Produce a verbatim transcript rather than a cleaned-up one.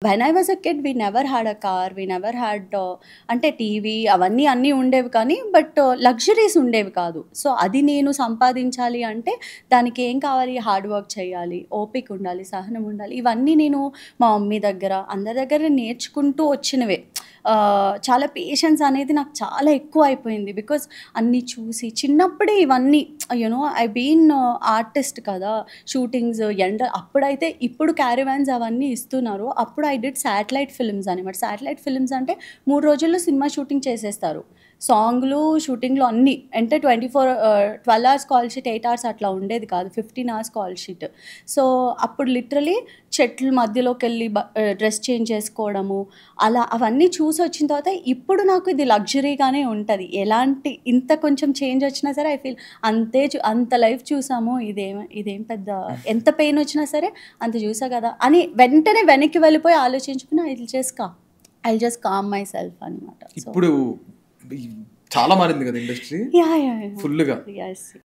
When I was a kid we never had a car, we never had అంటే TV అవన్నీ అన్నీ ఉండేవి కానీ బట్ లగ్జరీస్ ఉండేవి కాదు. సో అది నేను సంపాదించాలి అంటే దానికి ఏం కావాలి, హార్డ్ వర్క్ చేయాలి, ఓపిక ఉండాలి, సహనం ఉండాలి. ఇవన్నీ నేను మా మమ్మీ దగ్గర అందరి దగ్గర నేర్చుకుంటూ వచ్చినవే. చాలా పేషెన్స్ అనేది నాకు చాలా ఎక్కువ అయిపోయింది. బికాజ్ అన్నీ చూసి చిన్నప్పుడే ఇవన్నీ యూనో ఐ బీన్ ఆర్టిస్ట్ కదా, షూటింగ్స్ ఎండ అప్పుడైతే ఇప్పుడు క్యారవాన్స్ అవన్నీ ఇస్తున్నారు. అప్పుడు ఐ డిడ్ శాటిలైట్ ఫిల్మ్స్ అనమాట. శాటిలైట్ ఫిల్మ్స్ అంటే మూడు రోజుల్లో సినిమా షూటింగ్ చేసేస్తారు. సాంగ్లు షూటింగ్లు అన్నీ అంటే twenty four twelve hours call sheet, eight hours అట్లా ఉండేది కాదు, fifteen hours call sheet. So అప్పుడు లిటరలీ చెట్ల మధ్యలోకి వెళ్ళి డ్రెస్ చేంజ్ చేసుకోవడము అలా అవన్నీ చూసి వచ్చిన తర్వాత ఇప్పుడు నాకు ఇది లగ్జరీగానే ఉంటుంది. ఎలాంటి ఇంత కొంచెం చేంజ్ వచ్చినా సరే ఐ ఫీల్ అంతే అంత లైఫ్ చూసాము, ఇదేం ఇదేం పెద్ద ఎంత పెయిన్ వచ్చినా సరే అంత చూసా కదా అని వెంటనే వెనక్కి వెళ్ళిపోయి ఆలోచించుకుని I will just calm I will just calm myself అనమాట. ఇప్పుడు చాలా మారింది కదా ఇండస్ట్రీ, యా యా ఫుల్గా. yes